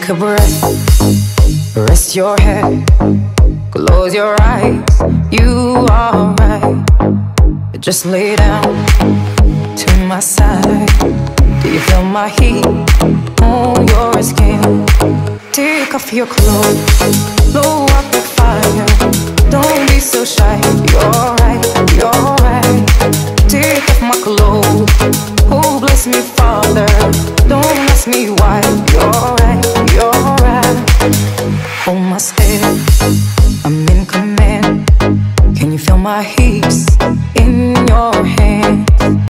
Take a breath, rest your head, close your eyes, you are right. Just lay down to my side. Do you feel my heat on your skin? Take off your clothes, blow up the fire. Don't be so shy, you're right, you're right.